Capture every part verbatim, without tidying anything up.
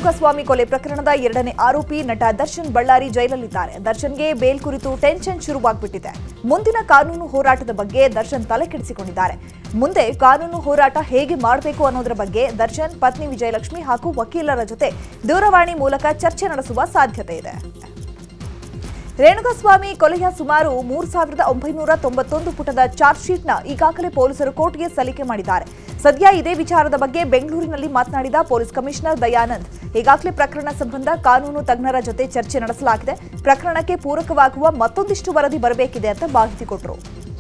ರೇಣುಕಾಸ್ವಾಮಿ ಕೊಲೆ ಪ್ರಕರಣದ ಎರಡನೇ ಆರೋಪಿ ನಟ ದರ್ಶನ್ ಬಳ್ಳಾರಿ ಜೈಲಲ್ಲಿದ್ದಾರೆ. ದರ್ಶನ್ಗೆ ಬೇಲ್ ಕುರಿತು ಟೆನ್ಷನ್ ಶುರುವಾಗ್ಬಿಟ್ಟಿದೆ. ಮುಂದಿನ ಕಾನೂನು ಹೋರಾಟದ ಬಗ್ಗೆ ದರ್ಶನ್ ತಲೆ ಕೆಡಿಸಿಕೊಂಡಿದ್ದಾರೆ. ಮುಂದೆ ಕಾನೂನು ಹೋರಾಟ ಹೇಗೆ ಮಾಡಬೇಕು ಅನ್ನೋದರ ಬಗ್ಗೆ ದರ್ಶನ್ ಪತ್ನಿ ವಿಜಯಲಕ್ಷ್ಮಿ ಹಾಗೂ ವಕೀಲರ ಜೊತೆ ದೂರವಾಣಿ ಮೂಲಕ ಚರ್ಚೆ ನಡೆಸುವ ಸಾಧ್ಯತೆ ಇದೆ. ರೇಣುಕಾಸ್ವಾಮಿ ಕೊಲೆಯ ಸುಮಾರು ಮೂರು ಸಾವಿರದ ಒಂಬೈನೂರ ತೊಂಬತ್ತೊಂದು ಪುಟದ ಚಾರ್ಜ್ ಶೀಟ್ನ ಈಗಾಗಲೇ ಪೊಲೀಸರು ಕೋರ್ಟ್ಗೆ ಸಲ್ಲಿಕೆ ಮಾಡಿದ್ದಾರೆ. ಸದ್ಯ ಇದೇ ವಿಚಾರದ ಬಗ್ಗೆ ಬೆಂಗಳೂರಿನಲ್ಲಿ ಮಾತನಾಡಿದ ಪೊಲೀಸ್ ಕಮಿಷನರ್ ದಯಾನಂದ್, ಈಗಾಗಲೇ ಪ್ರಕರಣ ಸಂಬಂಧ ಕಾನೂನು ತಜ್ಞರ ಜೊತೆ ಚರ್ಚೆ ನಡೆಸಲಾಗಿದೆ. ಪ್ರಕರಣಕ್ಕೆ ಪೂರಕವಾಗುವ ಮತ್ತೊಂದಿಷ್ಟು ವರದಿ ಬರಬೇಕಿದೆ ಅಂತ ಮಾಹಿತಿ ಕೊಟ್ಟರು.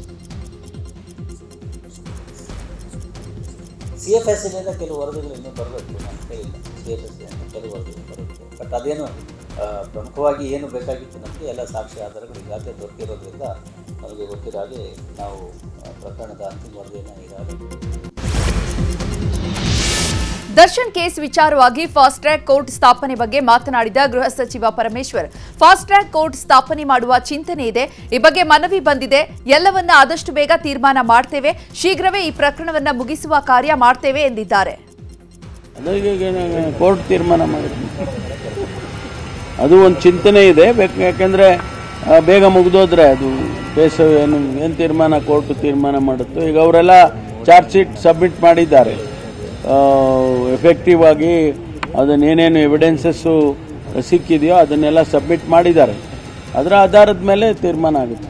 ಸಿಎಫ್ಎಸ್ನಿಂದ ಕೆಲವು ವರದಿಗಳು ಇನ್ನೂ ಬರಬೇಕು, ನಾನು ಕೇಳಿಲ್ಲ. ಸಿಎಫ್ಎಸ್ನಿಂದ ಕೆಲವು ವರದಿಗಳು ಬರಬೇಕು. ಬಟ್ ಅದೇನು ಪ್ರಮುಖವಾಗಿ ಏನು ಬೇಕಾಗಿತ್ತು ನಮಗೆ ಎಲ್ಲ ಸಾಕ್ಷಿ ಆಧಾರಗಳು ಈಗಾಗಲೇ ದೊರಕಿರೋದ್ರಿಂದ ನಮಗೆ ಗೊತ್ತಿರೋ ಹಾಗೆ ನಾವು ಪ್ರಕರಣದ ಅಂತಿಮ ವರದಿಯನ್ನು ಈಗಾಗಲೇ. ದರ್ಶನ್ ಕೇಸ್ ವಿಚಾರವಾಗಿ ಫಾಸ್ಟ್ ಟ್ರ್ಯಾಕ್ ಕೋರ್ಟ್ ಸ್ಥಾಪನೆ ಬಗ್ಗೆ ಮಾತನಾಡಿದ ಗೃಹ ಸಚಿವ ಪರಮೇಶ್ವರ್, ಫಾಸ್ಟ್ ಟ್ರ್ಯಾಕ್ ಕೋರ್ಟ್ ಸ್ಥಾಪನೆ ಮಾಡುವ ಚಿಂತನೆ ಇದೆ. ಈ ಬಗ್ಗೆ ಮನವಿ ಬಂದಿದೆ. ಎಲ್ಲವನ್ನ ಆದಷ್ಟು ಬೇಗ ತೀರ್ಮಾನ ಮಾಡ್ತೇವೆ. ಶೀಘ್ರವೇ ಈ ಪ್ರಕರಣವನ್ನ ಮುಗಿಸುವ ಕಾರ್ಯ ಮಾಡ್ತೇವೆ ಎಂದಿದ್ದಾರೆ. ಕೋರ್ಟ್ ತೀರ್ಮಾನ ಮಾಡಿದ್ವಿ, ಅದು ಒಂದು ಚಿಂತನೆ ಇದೆ. ಯಾಕೆಂದ್ರೆ ಬೇಗ ಮುಗಿದೋದ್ರೆ ಅದು ಕೇಸ್ ಏನು ಏನು ತೀರ್ಮಾನ ಕೋರ್ಟ್ ತೀರ್ಮಾನ ಮಾಡುತ್ತೋ. ಈಗ ಅವರೆಲ್ಲ ಚಾರ್ಜ್ ಶೀಟ್ ಸಬ್ಮಿಟ್ ಮಾಡಿದ್ದಾರೆ. ಎಫೆಕ್ಟಿವ್ ಆಗಿ ಅದನ್ನೇನೇನು ಎವಿಡೆನ್ಸಸ್ಸು ಸಿಕ್ಕಿದೆಯೋ ಅದನ್ನೆಲ್ಲ ಸಬ್ಮಿಟ್ ಮಾಡಿದ್ದಾರೆ. ಅದರ ಆಧಾರದ ಮೇಲೆ ತೀರ್ಮಾನ ಆಗುತ್ತೆ.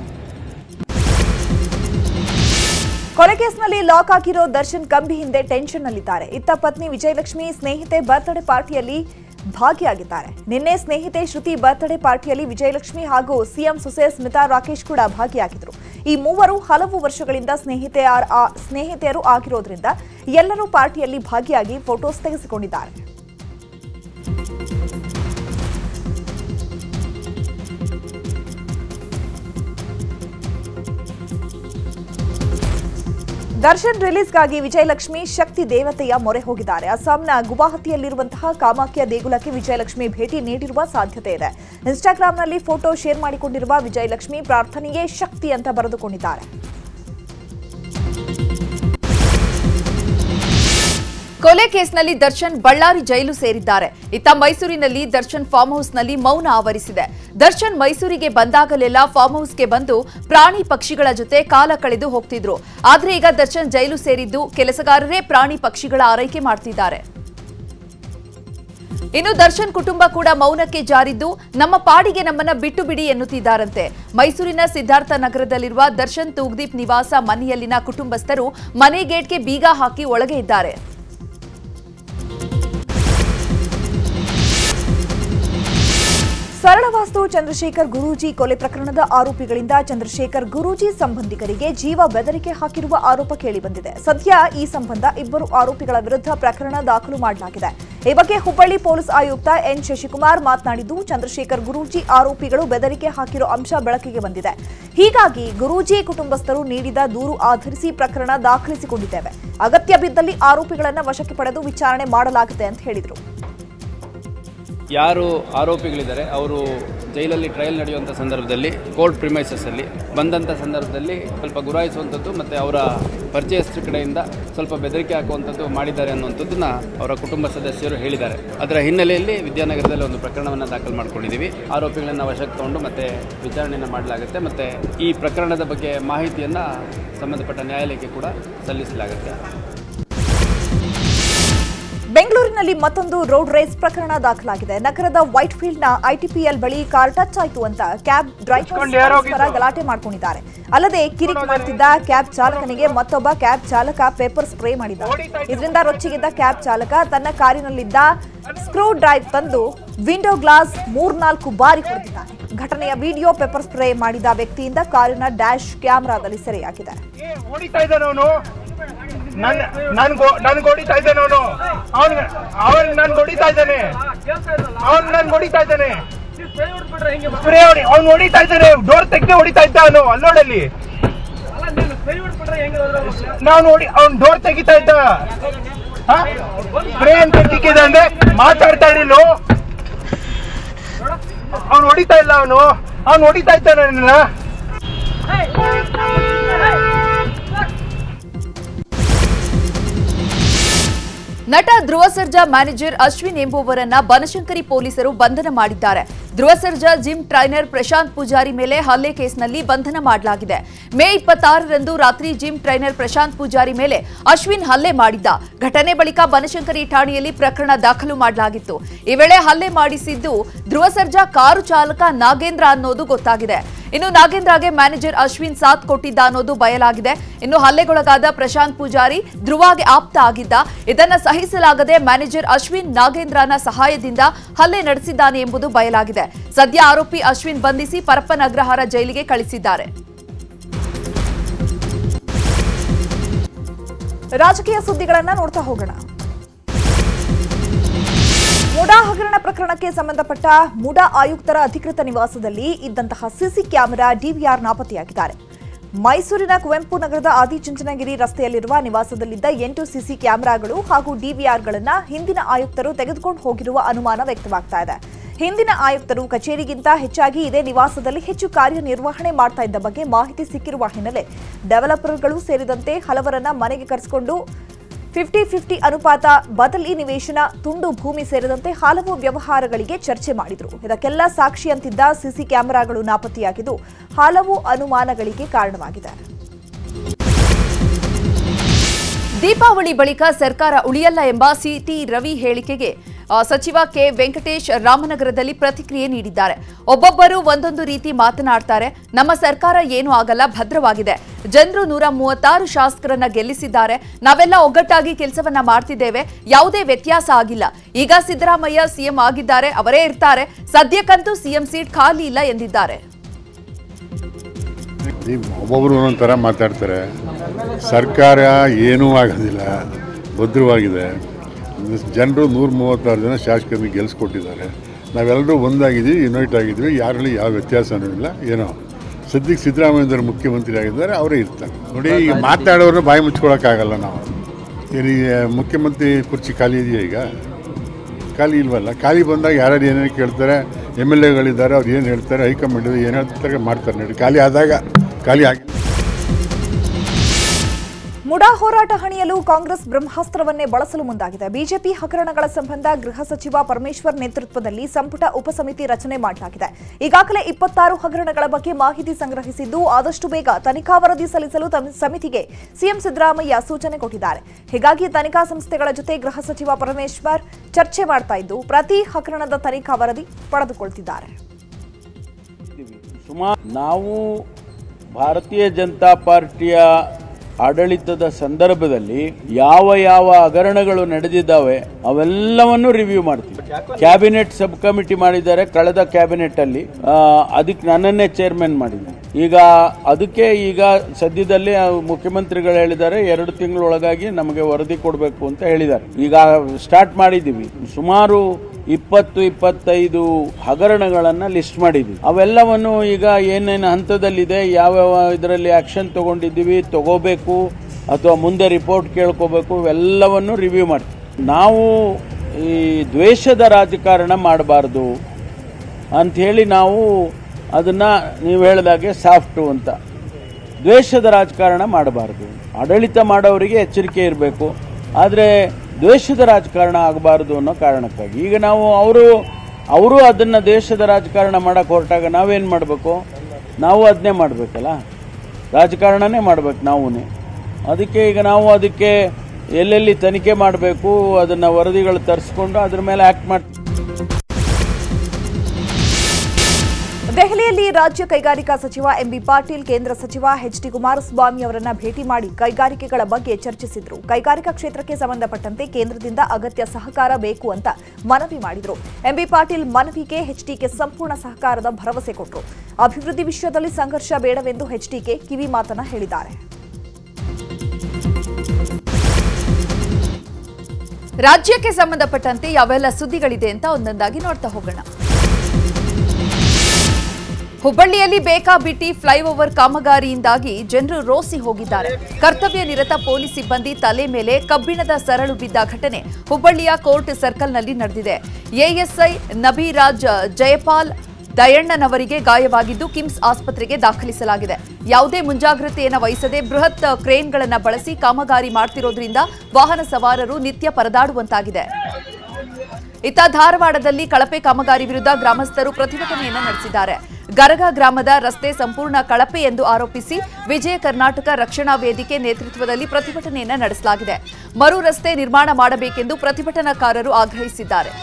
ಕೊಲೆ ಕೇಸ್ನಲ್ಲಿ ಲಾಕ್ ಆಗಿರೋ ದರ್ಶನ್ ಕಂಬಿ ಹಿಂದೆ ಟೆನ್ಷನ್ ನಲ್ಲಿದ್ದಾರೆ. ಇತ್ತ ಪತ್ನಿ ವಿಜಯಲಕ್ಷ್ಮಿ ಸ್ನೇಹಿತೆ ಬರ್ತ್ಡೇ ಪಾರ್ಟಿಯಲ್ಲಿ ಭಾಗಿಯಾಗಿದ್ದಾರೆ. ನಿನ್ನೆ ಸ್ನೇಹಿತೆ ಶ್ರುತಿ ಬರ್ತ್ಡೇ ಪಾರ್ಟಿಯಲ್ಲಿ ವಿಜಯಲಕ್ಷ್ಮಿ ಹಾಗೂ ಸಿಎಂ ಸೊಸೆ ಸ್ಮಿತಾ ರಾಕೇಶ್ ಕೂಡ ಭಾಗಿಯಾಗಿದ್ರು. ಈ ಮೂವರು ಹಲವು ವರ್ಷಗಳಿಂದ ಸ್ನೇಹಿತೆ ಸ್ನೇಹಿತೆಯರು ಆಗಿರೋದ್ರಿಂದ ಎಲ್ಲರೂ ಪಾರ್ಟಿಯಲ್ಲಿ ಭಾಗಿಯಾಗಿ ಫೋಟೋಸ್ ತೆಗೆಸಿಕೊಂಡಿದ್ದಾರೆ. ದರ್ಶನ್ ರಿಲೀಸ್ಗಾಗಿ ವಿಜಯಲಕ್ಷ್ಮಿ ಶಕ್ತಿ ದೇವತೆಯ ಮೊರೆ ಹೋಗಿದ್ದಾರೆ. ಅಸ್ಸಾಂನ ಗುವಾಹತಿಯಲ್ಲಿರುವಂತಹ ಕಾಮಾಖ್ಯ ದೇಗುಲಕ್ಕೆ ವಿಜಯಲಕ್ಷ್ಮಿ ಭೇಟಿ ನೀಡಿರುವ ಸಾಧ್ಯತೆ ಇದೆ. ಇನ್ಸ್ಟಾಗ್ರಾಂನಲ್ಲಿ ಫೋಟೋ ಶೇರ್ ಮಾಡಿಕೊಂಡಿರುವ ವಿಜಯಲಕ್ಷ್ಮಿ ಪ್ರಾರ್ಥನೆಯೇ ಶಕ್ತಿ ಅಂತ ಬರೆದುಕೊಂಡಿದ್ದಾರೆ. ಕೊಲೆ ಕೇಸ್ನಲ್ಲಿ ದರ್ಶನ್ ಬಳ್ಳಾರಿ ಜೈಲು ಸೇರಿದ್ದಾರೆ. ಇತ್ತ ಮೈಸೂರಿನಲ್ಲಿ ದರ್ಶನ್ ಫಾರ್ಮ್ ಹೌಸ್ನಲ್ಲಿ ಮೌನ ಆವರಿಸಿದೆ. ದರ್ಶನ್ ಮೈಸೂರಿಗೆ ಬಂದಾಗಲೆಲ್ಲ ಫಾರ್ಮ್ ಹೌಸ್ಗೆ ಬಂದು ಪ್ರಾಣಿ ಪಕ್ಷಿಗಳ ಜೊತೆ ಕಾಲ ಕಳೆದು ಹೋಗ್ತಿದ್ರು. ಆದ್ರೆ ಈಗ ದರ್ಶನ್ ಜೈಲು ಸೇರಿದ್ದು ಕೆಲಸಗಾರರೇ ಪ್ರಾಣಿ ಪಕ್ಷಿಗಳ ಆರೈಕೆ ಮಾಡ್ತಿದ್ದಾರೆ. ಇನ್ನು ದರ್ಶನ್ ಕುಟುಂಬ ಕೂಡ ಮೌನಕ್ಕೆ ಜಾರಿದ್ದು ನಮ್ಮ ಪಾಡಿಗೆ ನಮ್ಮನ್ನ ಬಿಟ್ಟು ಬಿಡಿ ಎನ್ನುತ್ತಿದ್ದಾರಂತೆ. ಮೈಸೂರಿನ ಸಿದ್ಧಾರ್ಥ ನಗರದಲ್ಲಿರುವ ದರ್ಶನ್ ತೂಗ್ದೀಪ್ ನಿವಾಸ ಮನೆಯಲ್ಲಿನ ಕುಟುಂಬಸ್ಥರು ಮನೆ ಗೇಟ್ಗೆ ಬೀಗ ಹಾಕಿ ಒಳಗೆ ಇದ್ದಾರೆ. ಸರಳವಾಸ್ತು ಚಂದ್ರಶೇಖರ್ ಗುರೂಜಿ ಕೊಲೆ ಪ್ರಕರಣದ ಆರೋಪಿಗಳಿಂದ ಚಂದ್ರಶೇಖರ್ ಗುರೂಜಿ ಸಂಬಂಧಿಕರಿಗೆ ಜೀವ ಬೆದರಿಕೆ ಹಾಕಿರುವ ಆರೋಪ ಕೇಳಿಬಂದಿದೆ. ಸದ್ಯ ಈ ಸಂಬಂಧ ಇಬ್ಬರು ಆರೋಪಿಗಳ ವಿರುದ್ಧ ಪ್ರಕರಣ ದಾಖಲು ಮಾಡಲಾಗಿದೆ. ಈ ಬಗ್ಗೆ ಹುಬ್ಬಳ್ಳಿ ಪೊಲೀಸ್ ಆಯುಕ್ತ ಎನ್ ಶಶಿಕುಮಾರ್ ಮಾತನಾಡಿದ್ದು, ಚಂದ್ರಶೇಖರ್ ಗುರೂಜಿ ಆರೋಪಿಗಳು ಬೆದರಿಕೆ ಹಾಕಿರೋ ಅಂಶ ಬೆಳಕಿಗೆ ಬಂದಿದೆ. ಹೀಗಾಗಿ ಗುರೂಜಿ ಕುಟುಂಬಸ್ಥರು ನೀಡಿದ ದೂರು ಆಧರಿಸಿ ಪ್ರಕರಣ ದಾಖಲಿಸಿಕೊಂಡಿದ್ದೇವೆ. ಅಗತ್ಯ ಬಿದ್ದಲ್ಲಿ ಆರೋಪಿಗಳನ್ನು ವಶಕ್ಕೆ ಪಡೆದು ವಿಚಾರಣೆ ಮಾಡಲಾಗುತ್ತೆ ಅಂತ ಹೇಳಿದರು. ಯಾರು ಆರೋಪಿಗಳಿದ್ದಾರೆ ಅವರು ಜೈಲಲ್ಲಿ ಟ್ರಯಲ್ ನಡೆಯುವಂಥ ಸಂದರ್ಭದಲ್ಲಿ ಕೋರ್ಟ್ ಪ್ರಿಮೈಸಸ್ಸಲ್ಲಿ ಬಂದಂಥ ಸಂದರ್ಭದಲ್ಲಿ ಸ್ವಲ್ಪ ಗುರಾಯಿಸುವಂಥದ್ದು ಮತ್ತು ಅವರ ಪರಿಚಯಸ್ಥರ ಕಡೆಯಿಂದ ಸ್ವಲ್ಪ ಬೆದರಿಕೆ ಹಾಕುವಂಥದ್ದು ಮಾಡಿದ್ದಾರೆ ಅನ್ನುವಂಥದ್ದನ್ನು ಅವರ ಕುಟುಂಬ ಸದಸ್ಯರು ಹೇಳಿದ್ದಾರೆ. ಅದರ ಹಿನ್ನೆಲೆಯಲ್ಲಿ ವಿದ್ಯಾನಗರದಲ್ಲಿ ಒಂದು ಪ್ರಕರಣವನ್ನು ದಾಖಲು ಮಾಡ್ಕೊಂಡಿದ್ದೀವಿ. ಆರೋಪಿಗಳನ್ನು ವಶಕ್ಕೆ ತಗೊಂಡು ಮತ್ತೆ ವಿಚಾರಣೆಯನ್ನು ಮಾಡಲಾಗುತ್ತೆ ಮತ್ತು ಈ ಪ್ರಕರಣದ ಬಗ್ಗೆ ಮಾಹಿತಿಯನ್ನು ಸಂಬಂಧಪಟ್ಟ ನ್ಯಾಯಾಲಯಕ್ಕೆ ಕೂಡ ಸಲ್ಲಿಸಲಾಗುತ್ತೆ. ಬೆಂಗಳೂರಿನಲ್ಲಿ ಮತ್ತೊಂದು ರೋಡ್ ರೇಸ್ ಪ್ರಕರಣ ದಾಖಲಾಗಿದೆ. ನಗರದ ವೈಟ್ ಫೀಲ್ಡ್ನ ಐಟಿಪಿಎಲ್ ಬಳಿ ಕಾರ್ ಟಚ್ ಆಯಿತು ಅಂತ ಕ್ಯಾಬ್ ಡ್ರೈವರ್ ಗಲಾಟೆ ಮಾಡ್ಕೊಂಡಿದ್ದಾರೆ. ಅಲ್ಲದೆ ಕಿರಿಕ್ ಮಾಡ್ತಿದ್ದ ಕ್ಯಾಬ್ ಚಾಲಕನಿಗೆ ಮತ್ತೊಬ್ಬ ಕ್ಯಾಬ್ ಚಾಲಕ ಪೇಪರ್ ಸ್ಪ್ರೇ ಮಾಡಿದ್ದಾರೆ. ಇದರಿಂದ ರೊಚ್ಚಿಗೆದ್ದ ಕ್ಯಾಬ್ ಚಾಲಕ ತನ್ನ ಕಾರಿನಲ್ಲಿದ್ದ ಸ್ಕ್ರೂ ಡ್ರೈವ್ ತಂದು ವಿಂಡೋ ಗ್ಲಾಸ್ ಮೂರ್ನಾಲ್ಕು ಬಾರಿ ಹೊಡೆದಿದ್ದಾನೆ. ಘಟನೆಯ ವಿಡಿಯೋ ಪೇಪರ್ ಸ್ಪ್ರೇ ಮಾಡಿದ ವ್ಯಕ್ತಿಯಿಂದ ಕಾರಿನ ಡ್ಯಾಶ್ ಕ್ಯಾಮೆರಾದಲ್ಲಿ ಸೆರೆಯಾಗಿದೆ. ನನ್ಗೆ ಹೊಡಿತಾ ಇದ್ದಾನೆ ಅವನು ಅವನ್ ಅವನ್ ನನ್ಗೆ ಹೊಡಿತಾ ಇದ್ದಾನೆ ಅವನ್ ನನ್ಗೆ ಹೊಡಿತಾ ಇದ್ದಾನೆ ಸ್ಪ್ರೇ ಹೊಡಿ ಅವ್ನು ಹೊಡಿತಾ ಇದ್ದಾನೆ. ಡೋರ್ ತೆಗ್ದೆ ಹೊಡಿತಾ ಇದ್ದ ಅವನು ಅಲ್ಲೋಡಲ್ಲಿ ನಾನು ಹೊಡಿ ಅವ್ನು ಡೋರ್ ತೆಗಿತಾ ಇದ್ದ. ಸ್ಪ್ರೇ ಅಂತ ತಿಕ್ಕಿದ ಅಂದ್ರೆ ಮಾತಾಡ್ತಾ ಇರಲಿಲ್ಲ. ಅವ್ನು ಹೊಡಿತಾ ಇಲ್ಲ ಅವನು ಅವ್ನು ಹೊಡಿತಾ ಇದ್ದಾನೆ ನನ್ನ. ನಟ ಧ್ರುವ ಸರ್ಜಾ ಮ್ಯಾನೇಜರ್ ಅಶ್ವಿನ್ ಎಂಬುವರನ್ನ ಬನಶಂಕರಿ ಪೊಲೀಸರು ಬಂಧನ ಮಾಡಿದ್ದಾರೆ. ಧ್ರುವ ಸರ್ಜಾ ಜಿಮ್ ಟ್ರೈನರ್ ಪ್ರಶಾಂತ್ ಪೂಜಾರಿ ಮೇಲೆ ಹಲ್ಲೆ ಕೇಸ್ನಲ್ಲಿ ಬಂಧನ ಮಾಡಲಾಗಿದೆ. ಮೇ ಇಪ್ಪತ್ತಾರರಂದು ರಾತ್ರಿ ಜಿಮ್ ಟ್ರೈನರ್ ಪ್ರಶಾಂತ್ ಪೂಜಾರಿ ಮೇಲೆ ಅಶ್ವಿನ್ ಹಲ್ಲೆ ಮಾಡಿದ್ದ. ಘಟನೆ ಬಳಿಕ ಬನಶಂಕರಿ ಠಾಣೆಯಲ್ಲಿ ಪ್ರಕರಣ ದಾಖಲು ಮಾಡಲಾಗಿತ್ತು. ಈ ವೇಳೆ ಹಲ್ಲೆ ಮಾಡಿಸಿದ್ದು ಧ್ರುವ ಸರ್ಜಾ ಕಾರು ಚಾಲಕ ನಾಗೇಂದ್ರ ಅನ್ನೋದು ಗೊತ್ತಾಗಿದೆ. ಇನ್ನು ನಾಗೇಂದ್ರಗೆ ಮ್ಯಾನೇಜರ್ ಅಶ್ವಿನ್ ಸಾಥ್ ಕೊಟ್ಟಿದ್ದ ಅನ್ನೋದು ಬಯಲಾಗಿದೆ. ಇನ್ನು ಹಲ್ಲೆಗೊಳಗಾದ ಪ್ರಶಾಂತ್ ಪೂಜಾರಿ ಧ್ರುವಗೆ ಆಪ್ತ ಆಗಿದ್ದ. ಇದನ್ನ ಸಹಿಸಲಾಗದೆ ಮ್ಯಾನೇಜರ್ ಅಶ್ವಿನ್ ನಾಗೇಂದ್ರನ ಸಹಾಯದಿಂದ ಹಲ್ಲೆ ನಡೆಸಿದ್ದಾನೆ ಎಂಬುದು ಬಯಲಾಗಿದೆ. ಸದ್ಯ ಆರೋಪಿ ಅಶ್ವಿನ್ ಬಂಧಿಸಿ ಪರಪ್ಪನ ಅಗ್ರಹಾರ ಜೈಲಿಗೆ ಕಳಿಸಿದ್ದಾರೆ. ರಾಜಕೀಯ ಸುದ್ದಿಗಳನ್ನ ನೋಡ್ತಾ ಹೋಗೋಣ. ಮುಡಾ ಹಗರಣ ಪ್ರಕರಣಕ್ಕೆ ಸಂಬಂಧಪಟ್ಟ ಮುಡಾ ಆಯುಕ್ತರ ಅಧಿಕೃತ ನಿವಾಸದಲ್ಲಿ ಇದ್ದಂತಹ ಸಿಸಿ ಕ್ಯಾಮೆರಾ ಡಿವಿಆರ್ ನಾಪತ್ತೆಯಾಗಿದ್ದಾರೆ. ಮೈಸೂರಿನ ಕುವೆಂಪು ನಗರದ ಆದಿಚುಂಚನಗಿರಿ ರಸ್ತೆಯಲ್ಲಿರುವ ನಿವಾಸದಲ್ಲಿದ್ದ ಎಂಟು ಸಿಸಿ ಕ್ಯಾಮೆರಾಗಳು ಹಾಗೂ ಡಿವಿಆರ್ಗಳನ್ನು ಹಿಂದಿನ ಆಯುಕ್ತರು ತೆಗೆದುಕೊಂಡು ಹೋಗಿರುವ ಅನುಮಾನ ವ್ಯಕ್ತವಾಗ್ತಾ ಇದೆ. ಹಿಂದಿನ ಆಯುಕ್ತರು ಕಚೇರಿಗಿಂತ ಹೆಚ್ಚಾಗಿ ಇದೇ ನಿವಾಸದಲ್ಲಿ ಹೆಚ್ಚು ಕಾರ್ಯನಿರ್ವಹಣೆ ಮಾಡ್ತಾ ಇದ್ದ ಬಗ್ಗೆ ಮಾಹಿತಿ ಸಿಕ್ಕಿರುವ ಹಿನ್ನೆಲೆ ಡೆವಲಪರ್ಗಳು ಸೇರಿದಂತೆ ಹಲವರನ್ನ ಮನೆಗೆ ಕರೆಸಿಕೊಂಡು ಫಿಫ್ಟಿ ಫಿಫ್ಟಿ ಅನುಪಾತ, ಬದಲಿ ನಿವೇಶನ, ತುಂಡು ಭೂಮಿ ಸೇರಿದಂತೆ ಹಲವು ವ್ಯವಹಾರಗಳಿಗೆ ಚರ್ಚೆ ಮಾಡಿದರು. ಇದಕ್ಕೆಲ್ಲ ಸಾಕ್ಷಿಯಂತಿದ್ದ ಸಿಸಿ ಕ್ಯಾಮೆರಾಗಳು ನಾಪತ್ತೆಯಾಗಿದ್ದು ಹಲವು ಅನುಮಾನಗಳಿಗೆ ಕಾರಣವಾಗಿದೆ. ದೀಪಾವಳಿ ಬಳಿಕ ಸರ್ಕಾರ ಉಳಿಯಲ್ಲ ಎಂಬ ಸಿಟಿ ರವಿ ಹೇಳಿಕೆಗೆ ಸಚಿವ ಕೆ ವೆಂಕಟೇಶ್ ರಾಮನಗರದಲ್ಲಿ ಪ್ರತಿಕ್ರಿಯೆ ನೀಡಿದ್ದಾರೆ. ಒಬ್ಬೊಬ್ಬರು ಒಂದೊಂದು ರೀತಿ ಮಾತನಾಡ್ತಾರೆ. ನಮ್ಮ ಸರ್ಕಾರ ಏನೂ ಆಗಲ್ಲ, ಭದ್ರವಾಗಿದೆ. ಜನರು ನೂರ ಮೂವತ್ತಾರು ಶಾಸಕರನ್ನ ಗೆಲ್ಲಿಸಿದ್ದಾರೆ. ನಾವೆಲ್ಲ ಒಗ್ಗಟ್ಟಾಗಿ ಕೆಲಸವನ್ನ ಮಾಡ್ತಿದ್ದೇವೆ. ಯಾವುದೇ ವ್ಯತ್ಯಾಸ ಆಗಿಲ್ಲ. ಈಗ ಸಿದ್ದರಾಮಯ್ಯ ಸಿಎಂ ಆಗಿದ್ದಾರೆ, ಅವರೇ ಇರ್ತಾರೆ. ಸದ್ಯಕ್ಕಂತೂ ಸಿಎಂ ಸೀಟ್ ಖಾಲಿ ಇಲ್ಲ ಎಂದಿದ್ದಾರೆ. ಒಬ್ಬೊಬ್ರು ಒಂದೊಂದು ಥರ ಮಾತಾಡ್ತಾರೆ. ಸರ್ಕಾರ ಏನೂ ಆಗೋದಿಲ್ಲ, ಭದ್ರವಾಗಿದೆ. ಜನರು ನೂರ ಮೂವತ್ತಾರು ಜನ ಶಾಸಕರನ್ನ ಗೆಲ್ಲಿಸ್ಕೊಟ್ಟಿದ್ದಾರೆ. ನಾವೆಲ್ಲರೂ ಒಂದಾಗಿದ್ದೀವಿ, ಯುನೈಟ್ ಆಗಿದ್ವಿ. ಯಾರಲ್ಲಿ ಯಾವ ವ್ಯತ್ಯಾಸನೂ ಇಲ್ಲ. ಏನೋ ಸದ್ಯಕ್ಕೆ ಸಿದ್ದರಾಮಯ್ಯವರು ಮುಖ್ಯಮಂತ್ರಿ ಆಗಿದ್ದಾರೆ, ಅವರೇ ಇರ್ತಾರೆ. ನೋಡಿ, ಈಗ ಮಾತಾಡೋರನ್ನ ಬಾಯಿ ಮುಚ್ಕೊಳ್ಳೋಕ್ಕಾಗಲ್ಲ. ನಾವು ಏನೀಗ ಮುಖ್ಯಮಂತ್ರಿ ಕುರ್ಚಿ ಖಾಲಿ ಇದೆಯಾ? ಈಗ ಖಾಲಿ ಇಲ್ವಲ್ಲ. ಖಾಲಿ ಬಂದಾಗ ಯಾರ್ಯಾರು ಏನೇನು ಕೇಳ್ತಾರೆ, ಎಮ್ ಎಲ್ ಎಗಳಿದ್ದಾರೆ, ಅವ್ರು ಏನು ಹೇಳ್ತಾರೆ, ಹೈಕಮಾಂಡ್ ಏನು ಹೇಳ್ತಾರೆ ಮಾಡ್ತಾರೆ. ನೋಡಿ, ಖಾಲಿ ಆದಾಗ ಖಾಲಿ ಆಗಿ ಮುಡಾ ಹೋರಾಟ ಹಣಿಯಲು ಕಾಂಗ್ರೆಸ್ ಬ್ರಹ್ಮಾಸ್ತ್ರವನ್ನೇ ಬಳಸಲು ಮುಂದಾಗಿದೆ. ಬಿಜೆಪಿ ಹಗರಣಗಳ ಸಂಬಂಧ ಗೃಹ ಸಚಿವ ಪರಮೇಶ್ವರ್ ನೇತೃತ್ವದಲ್ಲಿ ಸಂಪುಟ ಉಪಸಮಿತಿ ರಚನೆ ಮಾಡಲಾಗಿದೆ. ಈಗಾಗಲೇ ಇಪ್ಪತ್ತಾರು ಹಗರಣಗಳ ಬಗ್ಗೆ ಮಾಹಿತಿ ಸಂಗ್ರಹಿಸಿದ್ದು ಆದಷ್ಟು ಬೇಗ ತನಿಖಾ ವರದಿ ಸಲ್ಲಿಸಲು ಸಮಿತಿಗೆ ಸಿಎಂ ಸಿದ್ದರಾಮಯ್ಯ ಸೂಚನೆ ಕೊಟ್ಟಿದ್ದಾರೆ. ಹೀಗಾಗಿ ತನಿಖಾ ಸಂಸ್ಥೆಗಳ ಜೊತೆ ಗೃಹ ಸಚಿವ ಪರಮೇಶ್ವರ್ ಚರ್ಚೆ ಮಾಡ್ತಾ ಇದ್ದು ಪ್ರತಿ ಹಗರಣದ ತನಿಖಾ ವರದಿ ಪಡೆದುಕೊಳ್ತಿದ್ದಾರೆ. ನಾವು ಭಾರತೀಯ ಜನತಾ ಪಾರ್ಟಿಯ ಆಡಳಿತದ ಸಂದರ್ಭದಲ್ಲಿ ಯಾವ ಯಾವ ಹಗರಣಗಳು ನಡೆದಿದ್ದಾವೆ ಅವೆಲ್ಲವನ್ನು ರಿವ್ಯೂ ಮಾಡ್ತೀವಿ. ಕ್ಯಾಬಿನೆಟ್ ಸಬ್ ಕಮಿಟಿ ಮಾಡಿದ್ದಾರೆ ಕಳೆದ ಕ್ಯಾಬಿನೆಟ್ ಅಲ್ಲಿ. ಅದಕ್ಕೆ ನನ್ನನ್ನೇ ಚೇರ್ಮನ್ ಮಾಡಿದ್ದಾರೆ. ಈಗ ಅದಕ್ಕೆ ಈಗ ಸದ್ಯದಲ್ಲಿ ಮುಖ್ಯಮಂತ್ರಿಗಳು ಹೇಳಿದ್ದಾರೆ ಎರಡು ತಿಂಗಳೊಳಗಾಗಿ ನಮಗೆ ವರದಿ ಕೊಡಬೇಕು ಅಂತ ಹೇಳಿದ್ದಾರೆ. ಈಗ ಸ್ಟಾರ್ಟ್ ಮಾಡಿದ್ದೀವಿ. ಸುಮಾರು ಇಪ್ಪತ್ತು ಇಪ್ಪತ್ತೈದು ಹಗರಣಗಳನ್ನ ಲಿಸ್ಟ್ ಮಾಡಿದ್ವಿ. ಅವೆಲ್ಲವನ್ನು ಈಗ ಏನೇನು ಹಂತದಲ್ಲಿದೆ, ಯಾವ್ಯಾವ ಇದರಲ್ಲಿ ಆಕ್ಷನ್ ತಗೊಂಡಿದ್ದೀವಿ, ತಗೋಬೇಕು ಅಥವಾ ಮುಂದೆ ರಿಪೋರ್ಟ್ ಕೇಳ್ಕೋಬೇಕು, ಇವೆಲ್ಲವನ್ನು ರಿವ್ಯೂ ಮಾಡ್ತೀವಿ. ನಾವು ಈ ದ್ವೇಷದ ರಾಜಕಾರಣ ಮಾಡಬಾರ್ದು ಅಂಥೇಳಿ ನಾವು ಅದನ್ನ ನೀವು ಹೇಳಿದಾಗೆ ಸಾಫ್ಟು ಅಂತ ದ್ವೇಷದ ರಾಜಕಾರಣ ಮಾಡಬಾರ್ದು. ಆಡಳಿತ ಮಾಡೋರಿಗೆ ಎಚ್ಚರಿಕೆ ಇರಬೇಕು, ಆದರೆ ದ್ವೇಷದ ರಾಜಕಾರಣ ಆಗಬಾರ್ದು ಅನ್ನೋ ಕಾರಣಕ್ಕಾಗಿ ಈಗ ನಾವು ಅವರು ಅವರು ಅದನ್ನು ದೇಶದ ರಾಜಕಾರಣ ಮಾಡಕ್ಕೆ ಹೊರಟಾಗ ನಾವೇನು ಮಾಡಬೇಕು? ನಾವು ಅದನ್ನೇ ಮಾಡಬೇಕಲ್ಲ, ರಾಜಕಾರಣನೇ ಮಾಡ್ಬೇಕು ನಾವೂ. ಅದಕ್ಕೆ ಈಗ ನಾವು ಅದಕ್ಕೆ ಎಲ್ಲೆಲ್ಲಿ ತನಿಖೆ ಮಾಡಬೇಕು ಅದನ್ನು ವರದಿಗಳು ತರಿಸ್ಕೊಂಡು ಅದ್ರ ಮೇಲೆ ಆ್ಯಕ್ಟ್ ಮಾಡ್ತೀವಿ. ದೆಹಲಿಯಲ್ಲಿ ರಾಜ್ಯ ಕೈಗಾರಿಕಾ ಸಚಿವ ಎಂಬಿ ಪಾಟೀಲ್ ಕೇಂದ್ರ ಸಚಿವ ಎಚ್ ಡಿ ಕುಮಾರಸ್ವಾಮಿ ಅವರನ್ನ ಭೇಟಿ ಮಾಡಿ ಕೈಗಾರಿಕೆಗಳ ಬಗ್ಗೆ ಚರ್ಚಿಸಿದ್ರು. ಕೈಗಾರಿಕಾ ಕ್ಷೇತ್ರಕ್ಕೆ ಸಂಬಂಧಪಟ್ಟಂತೆ ಕೇಂದ್ರದಿಂದ ಅಗತ್ಯ ಸಹಕಾರ ಬೇಕು ಅಂತ ಮನವಿ ಮಾಡಿದ್ರು. ಎಂಬಿ ಪಾಟೀಲ್ ಮನವಿಗೆ ಎಚ್ಡಿಕೆ ಸಂಪೂರ್ಣ ಸಹಕಾರದ ಭರವಸೆ ಕೊಟ್ಟರು. ಅಭಿವೃದ್ಧಿ ವಿಷಯದಲ್ಲಿ ಸಂಘರ್ಷ ಬೇಡವೆಂದು ಎಚ್ಡಿಕೆ ಕಿವಿ ಮಾತನ್ನ ಹೇಳಿದ್ದಾರೆ. ರಾಜ್ಯಕ್ಕೆ ಸಂಬಂಧಪಟ್ಟಂತೆ ಯಾವೆಲ್ಲ ಸುದ್ದಿಗಳಿದೆ ಅಂತ ಒಂದೊಂದಾಗಿ ನೋಡ್ತಾ ಹೋಗೋಣ. ಹುಬ್ಬಳ್ಳಿಯಲ್ಲಿ ಬೇಕಾಬಿಟ್ಟಿ ಫ್ಲೈಓವರ್ ಕಾಮಗಾರಿಯಿಂದಾಗಿ ಜನರು ರೋಸಿ ಹೋಗಿದ್ದಾರೆ. ಕರ್ತವ್ಯ ನಿರತ ಪೊಲೀಸ್ ಸಿಬ್ಬಂದಿ ತಲೆ ಮೇಲೆ ಕಬ್ಬಿಣದ ಸರಳು ಬಿದ್ದ ಘಟನೆ ಹುಬ್ಬಳ್ಳಿಯ ಕೋರ್ಟ್ ಸರ್ಕಲ್ನಲ್ಲಿ ನಡೆದಿದೆ. ಎಎಸ್ಐ ನಬಿರಾಜ್ ಜಯಪಾಲ್ ದಯಣ್ಣನವರಿಗೆ ಗಾಯವಾಗಿದ್ದು ಕಿಮ್ಸ್ ಆಸ್ಪತ್ರೆಗೆ ದಾಖಲಿಸಲಾಗಿದೆ. ಯಾವುದೇ ಮುಂಜಾಗ್ರತೆಯನ್ನು ವಹಿಸದೆ ಬೃಹತ್ ಕ್ರೇನ್ಗಳನ್ನು ಬಳಸಿ ಕಾಮಗಾರಿ ಮಾಡ್ತಿರೋದ್ರಿಂದ ವಾಹನ ಸವಾರರು ನಿತ್ಯ ಪರದಾಡುವಂತಾಗಿದೆ. ಇತ್ತ ಧಾರವಾಡದಲ್ಲಿ ಕಳಪೆ ಕಾಮಗಾರಿ ವಿರುದ್ಧ ಗ್ರಾಮಸ್ಥರು ಪ್ರತಿಭಟನೆಯನ್ನು ನಡೆಸಿದ್ದಾರೆ. ಗರಗ ಗ್ರಾಮದ ರಸ್ತೆ ಸಂಪೂರ್ಣ ಕಳಪೆ ಎಂದು ಆರೋಪಿಸಿ ವಿಜಯ ಕರ್ನಾಟಕ ರಕ್ಷಣಾ ವೇದಿಕೆ ನೇತೃತ್ವದಲ್ಲಿ ಪ್ರತಿಭಟನೆಯನ್ನು ನಡೆಸಲಾಗಿದೆ. ಮರು ರಸ್ತೆ ನಿರ್ಮಾಣ ಮಾಡಬೇಕೆಂದು ಪ್ರತಿಭಟನಾಕಾರರು ಆಗ್ರಹಿಸಿದ್ದಾರೆ.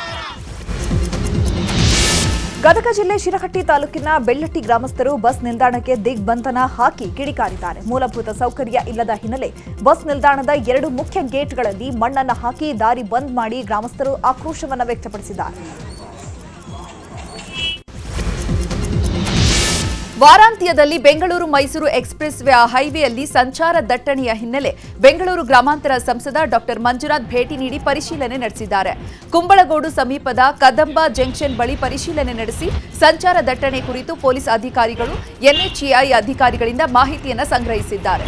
ಗದಗ ಜಿಲ್ಲೆ ಶಿರಹಟ್ಟಿ ತಾಲೂಕಿನ ಬೆಳ್ಳಟ್ಟಿ ಗ್ರಾಮಸ್ಥರು ಬಸ್ ನಿಲ್ದಾಣಕ್ಕೆ ದಿಗ್ಬಂಧನ ಹಾಕಿ ಕಿಡಿಕಾರಿದ್ದಾರೆ. ಮೂಲಭೂತ ಸೌಕರ್ಯ ಇಲ್ಲದ ಹಿನ್ನೆಲೆ ಬಸ್ ನಿಲ್ದಾಣದ ಎರಡು ಮುಖ್ಯ ಗೇಟ್ಗಳಲ್ಲಿ ಮಣ್ಣನ್ನು ಹಾಕಿ ದಾರಿ ಬಂದ್ ಮಾಡಿ ಗ್ರಾಮಸ್ಥರು ಆಕ್ರೋಶವನ್ನು ವ್ಯಕ್ತಪಡಿಸಿದ್ದಾರೆ. ವಾರಾಂತ್ಯದಲ್ಲಿ ಬೆಂಗಳೂರು ಮೈಸೂರು ಎಕ್ಸ್ಪ್ರೆಸ್ ಹೈವೇಯಲ್ಲಿ ಸಂಚಾರ ದಟ್ಟಣೆಯ ಹಿನ್ನೆಲೆ ಬೆಂಗಳೂರು ಗ್ರಾಮಾಂತರ ಸಂಸದ ಡಾಕ್ಟರ್ ಮಂಜುನಾಥ್ ಭೇಟಿ ನೀಡಿ ಪರಿಶೀಲನೆ ನಡೆಸಿದ್ದಾರೆ. ಕುಂಬಳಗೋಡು ಸಮೀಪದ ಕದಂಬ ಜಂಕ್ಷನ್ ಬಳಿ ಪರಿಶೀಲನೆ ನಡೆಸಿ ಸಂಚಾರ ದಟ್ಟಣೆ ಕುರಿತು ಪೊಲೀಸ್ ಅಧಿಕಾರಿಗಳು ಎನ್ಎಚ್ಎಐ ಅಧಿಕಾರಿಗಳಿಂದ ಮಾಹಿತಿಯನ್ನು ಸಂಗ್ರಹಿಸಿದ್ದಾರೆ.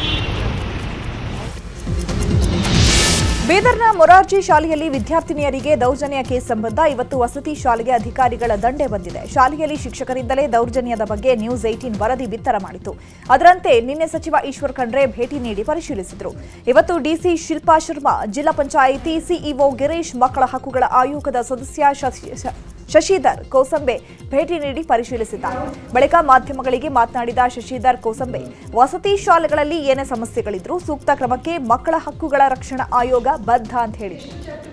ಬೀದರ್ನ ಮೊರಾರ್ಜಿ ಶಾಲೆಯಲ್ಲಿ ವಿದ್ಯಾರ್ಥಿನಿಯರಿಗೆ ದೌರ್ಜನ್ಯ ಕೇಸ್ ಸಂಬಂಧ ಇವತ್ತು ವಸತಿ ಶಾಲೆಗೆ ಅಧಿಕಾರಿಗಳ ದಂಡೆ ಬಂದಿದೆ. ಶಾಲೆಯಲ್ಲಿ ಶಿಕ್ಷಕರಿಂದಲೇ ದೌರ್ಜನ್ಯದ ಬಗ್ಗೆ ನ್ಯೂಸ್ ಏಟೀನ್ ವರದಿ ಬಿತ್ತರ ಮಾಡಿತು. ಅದರಂತೆ ನಿನ್ನೆ ಸಚಿವ ಈಶ್ವರ್ ಖಂಡ್ರೆ ಭೇಟಿ ನೀಡಿ ಪರಿಶೀಲಿಸಿದರು. ಇವತ್ತು ಡಿಸಿ ಶಿಲ್ಪಾ ಶರ್ಮಾ, ಜಿಲ್ಲಾ ಪಂಚಾಯಿತಿ ಸಿಇಒ ಗಿರೀಶ್, ಮಕ್ಕಳ ಹಕ್ಕುಗಳ ಆಯೋಗದ ಸದಸ್ಯ ಶಶಿಧರ್ ಕೋಸಂಬೆ ಭೇಟಿ ನೀಡಿ ಪರಿಶೀಲಿಸಿದ್ದಾರೆ. ಬಳಿಕ ಮಾಧ್ಯಮಗಳಿಗೆ ಮಾತನಾಡಿದ ಶಶಿಧರ್ ಕೋಸಂಬೆ, ವಸತಿ ಶಾಲೆಗಳಲ್ಲಿ ಏನೇ ಸಮಸ್ಯೆಗಳಿದ್ರೂ ಸೂಕ್ತ ಕ್ರಮಕ್ಕೆ ಮಕ್ಕಳ ಹಕ್ಕುಗಳ ರಕ್ಷಣಾ ಆಯೋಗ ಬದ್ಧ ಅಂತ ಹೇಳಿದರು.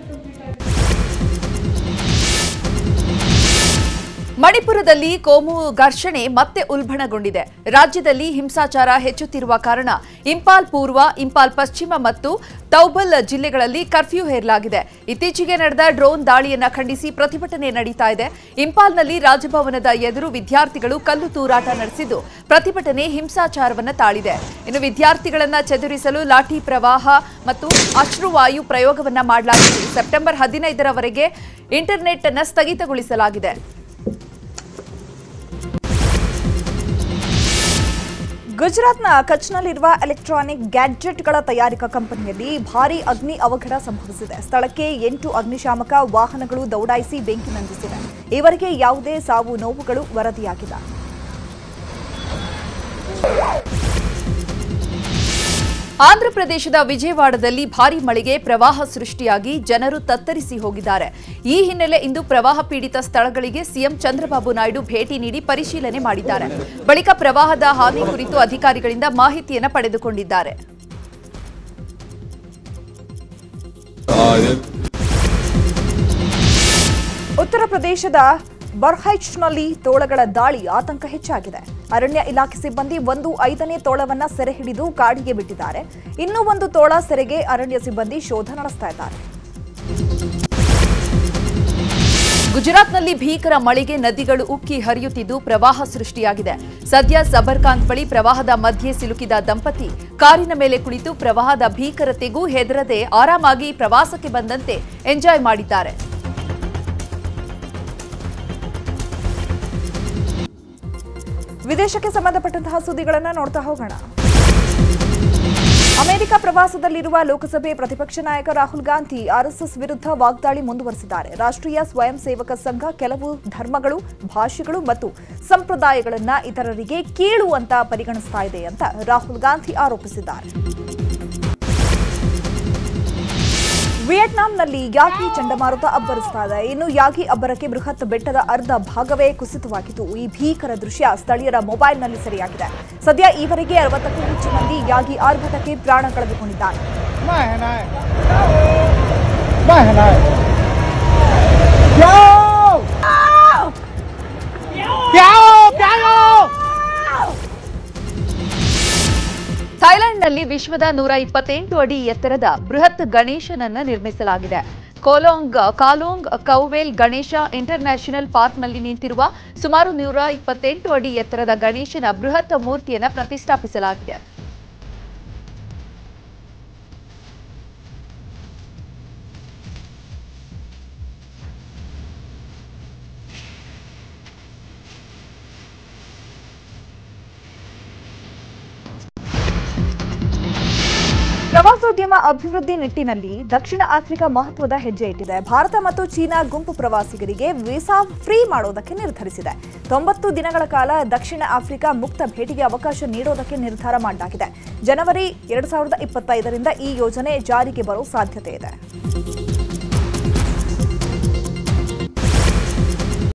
ಮಣಿಪುರದಲ್ಲಿ ಕೋಮು ಘರ್ಷಣೆ ಮತ್ತೆ ಉಲ್ಬಣಗೊಂಡಿದೆ. ರಾಜ್ಯದಲ್ಲಿ ಹಿಂಸಾಚಾರ ಹೆಚ್ಚುತ್ತಿರುವ ಕಾರಣ ಇಂಪಾಲ್ ಪೂರ್ವ, ಇಂಪಾಲ್ ಪಶ್ಚಿಮ ಮತ್ತು ತೌಬಲ್ ಜಿಲ್ಲೆಗಳಲ್ಲಿ ಕರ್ಫ್ಯೂ ಹೇರಲಾಗಿದೆ. ಇತ್ತೀಚೆಗೆ ನಡೆದ ಡ್ರೋನ್ ದಾಳಿಯನ್ನು ಖಂಡಿಸಿ ಪ್ರತಿಭಟನೆ ನಡೀತಾ ಇದೆ. ಇಂಪಾಲ್ನಲ್ಲಿ ರಾಜಭವನದ ಎದುರು ವಿದ್ಯಾರ್ಥಿಗಳು ಕಲ್ಲು ತೂರಾಟ ನಡೆಸಿದ್ದು ಪ್ರತಿಭಟನೆ ಹಿಂಸಾಚಾರವನ್ನು ತಾಳಿದೆ. ಇನ್ನು ವಿದ್ಯಾರ್ಥಿಗಳನ್ನು ಚದುರಿಸಲು ಲಾಠಿ ಪ್ರವಾಹ ಮತ್ತು ಅಶ್ರುವಾಯು ಪ್ರಯೋಗವನ್ನ ಮಾಡಲಾಗಿದೆ. ಸೆಪ್ಟೆಂಬರ್ ಹದಿನೈದರವರೆಗೆ ಇಂಟರ್ನೆಟ್ ಅನ್ನು ಸ್ಥಗಿತಗೊಳಿಸಲಾಗಿದೆ. ಗುಜರಾತ್ನ ಕಚ್ನಲ್ಲಿರುವ ಎಲೆಕ್ಟ್ರಾನಿಕ್ ಗ್ಯಾಡ್ಜೆಟ್ಗಳ ತಯಾರಿಕಾ ಕಂಪನಿಯಲ್ಲಿ ಭಾರೀ ಅಗ್ನಿ ಅವಘಡ ಸಂಭವಿಸಿದೆ. ಸ್ಥಳಕ್ಕೆ ಎಂಟು ಅಗ್ನಿಶಾಮಕ ವಾಹನಗಳು ದೌಡಾಯಿಸಿ ಬೆಂಕಿ ನಂದಿಸಿವೆ. ಈವರೆಗೆ ಯಾವುದೇ ಸಾವು ನೋವುಗಳು ವರದಿಯಾಗಿಲ್ಲ. ಆಂಧ್ರಪ್ರದೇಶದ ವಿಜಯವಾಡದಲ್ಲಿ ಭಾರೀ ಮಳೆಗೆ ಪ್ರವಾಹ ಸೃಷ್ಟಿಯಾಗಿ ಜನರು ತತ್ತರಿಸಿ ಹೋಗಿದ್ದಾರೆ. ಈ ಹಿನ್ನೆಲೆ ಇಂದು ಪ್ರವಾಹ ಪೀಡಿತ ಸ್ಥಳಗಳಿಗೆ ಸಿಎಂ ಚಂದ್ರಬಾಬು ನಾಯ್ಡು ಭೇಟಿ ನೀಡಿ ಪರಿಶೀಲನೆ ಮಾಡಿದ್ದಾರೆ. ಬಳಿಕ ಪ್ರವಾಹದ ಹಾನಿ ಕುರಿತು ಅಧಿಕಾರಿಗಳಿಂದ ಮಾಹಿತಿಯನ್ನು ಪಡೆದುಕೊಂಡಿದ್ದಾರೆ. ಉತ್ತರ ಪ್ರದೇಶದ ಬರ್ಹೈಚ್ನಲ್ಲಿ ತೋಳಗಳ ದಾಳಿ ಆತಂಕ ಹೆಚ್ಚಾಗಿದೆ. ಅರಣ್ಯ ಇಲಾಖೆ ಸಿಬ್ಬಂದಿ ಒಂದು ಐದನೇ ತೋಳವನ್ನ ಸೆರೆ ಹಿಡಿದು ಕಾಡಿಗೆ ಬಿಟ್ಟಿದ್ದಾರೆ. ಇನ್ನೂ ಒಂದು ತೋಳ ಸೆರೆಗೆ ಅರಣ್ಯ ಸಿಬ್ಬಂದಿ ಶೋಧ ನಡೆಸ್ತಾ ಇದ್ದಾರೆ. ಗುಜರಾತ್ನಲ್ಲಿ ಭೀಕರ ಮಳೆಗೆ ನದಿಗಳು ಉಕ್ಕಿ ಹರಿಯುತ್ತಿದ್ದು ಪ್ರವಾಹ ಸೃಷ್ಟಿಯಾಗಿದೆ. ಸದ್ಯ ಸಬರ್ಕಾಂತ್ ಬಳಿ ಪ್ರವಾಹದ ಮಧ್ಯೆ ಸಿಲುಕಿದ ದಂಪತಿ ಕಾರಿನ ಮೇಲೆ ಕುಳಿತು ಪ್ರವಾಹದ ಭೀಕರತೆಗೂ ಹೆದರದೆ ಆರಾಮಾಗಿ ಪ್ರವಾಸಕ್ಕೆ ಬಂದಂತೆ ಎಂಜಾಯ್ ಮಾಡಿದ್ದಾರೆ. ವಿದೇಶಕ್ಕೆ ಸಂಬಂಧಪಟ್ಟಂತಹ ಸುದ್ದಿಗಳನ್ನು ನೋಡ್ತಾ ಹೋಗೋಣ. ಅಮೆರಿಕ ಪ್ರವಾಸದಲ್ಲಿರುವ ಲೋಕಸಭೆ ಪ್ರತಿಪಕ್ಷ ನಾಯಕ ರಾಹುಲ್ ಗಾಂಧಿ ಆರ್ಎಸ್ಎಸ್ ವಿರುದ್ಧ ವಾಗ್ದಾಳಿ ಮುಂದುವರೆಸಿದ್ದಾರೆ. ರಾಷ್ಟ್ರೀಯ ಸ್ವಯಂ ಸೇವಕ ಸಂಘ ಕೆಲವು ಧರ್ಮಗಳು, ಭಾಷೆಗಳು ಮತ್ತು ಸಂಪ್ರದಾಯಗಳನ್ನು ಇತರರಿಗೆ ಕೀಳು ಅಂತ ಪರಿಗಣಿಸ್ತಾ ಇದೆ ಅಂತ ರಾಹುಲ್ ಗಾಂಧಿ ಆರೋಪಿಸಿದ್ದಾರೆ. ವಿಯೆಟ್ನಾಂನಲ್ಲಿ ಯಾಗಿ ಚಂಡಮಾರುತ ಅಬ್ಬರಿಸ್ತಾ ಇದೆ. ಇನ್ನು ಯಾಗಿ ಅಬ್ಬರಕ್ಕೆ ಬೃಹತ್ ಬೆಟ್ಟದ ಅರ್ಧ ಭಾಗವೇ ಕುಸಿತವಾಗಿತ್ತು. ಈ ಭೀಕರ ದೃಶ್ಯ ಸ್ಥಳೀಯರ ಮೊಬೈಲ್ನಲ್ಲಿ ಸೆರೆಯಾಗಿದೆ. ಸದ್ಯ ಈವರೆಗೆ ಅರವತ್ತಕ್ಕೂ ಹೆಚ್ಚು ಮಂದಿ ಯಾಗಿ ಆರ್ಭಟಕ್ಕೆ ಪ್ರಾಣ ಕಳೆದುಕೊಂಡಿದ್ದಾರೆ. ಥೈಲ್ಯಾಂಡ್ನಲ್ಲಿ ವಿಶ್ವದ ನೂರ ಇಪ್ಪತ್ತೆಂಟು ಅಡಿ ಎತ್ತರದ ಬೃಹತ್ ಗಣೇಶನನ್ನ ನಿರ್ಮಿಸಲಾಗಿದೆ. ಕೋಲೋಂಗ್ ಕಾಲೋಂಗ್ ಕೌವೆಲ್ ಗಣೇಶ ಇಂಟರ್ ನ್ಯಾಷನಲ್ ಪಾರ್ಕ್ನಲ್ಲಿ ನಿಂತಿರುವ ಸುಮಾರು ನೂರ ಇಪ್ಪತ್ತೆಂಟು ಅಡಿ ಎತ್ತರದ ಗಣೇಶನ ಬೃಹತ್ ಮೂರ್ತಿಯನ್ನು ಪ್ರತಿಷ್ಠಾಪಿಸಲಾಗಿದೆ. ಪ್ರವಾಸೋದ್ಯಮ ಅಭಿವೃದ್ಧಿ ನಿಟ್ಟಿನಲ್ಲಿ ದಕ್ಷಿಣ ಆಫ್ರಿಕಾ ಮಹತ್ವದ ಹೆಜ್ಜೆ ಇಟ್ಟಿದೆ. ಭಾರತ ಮತ್ತು ಚೀನಾ ಗುಂಪು ಪ್ರವಾಸಿಗರಿಗೆ ವೀಸಾ ಫ್ರೀ ಮಾಡೋದಕ್ಕೆ ನಿರ್ಧರಿಸಿದೆ. ತೊಂಬತ್ತು ದಿನಗಳ ಕಾಲ ದಕ್ಷಿಣ ಆಫ್ರಿಕಾ ಮುಕ್ತ ಭೇಟಿಗೆ ಅವಕಾಶ ನೀಡೋದಕ್ಕೆ ನಿರ್ಧಾರ ಮಾಡಲಾಗಿದೆ. ಜನವರಿ ಎರಡ್ ಸಾವಿರದ ಇಪ್ಪತ್ತೈದರಿಂದ ಈ ಯೋಜನೆ ಜಾರಿಗೆ ಬರೋ ಸಾಧ್ಯತೆ ಇದೆ.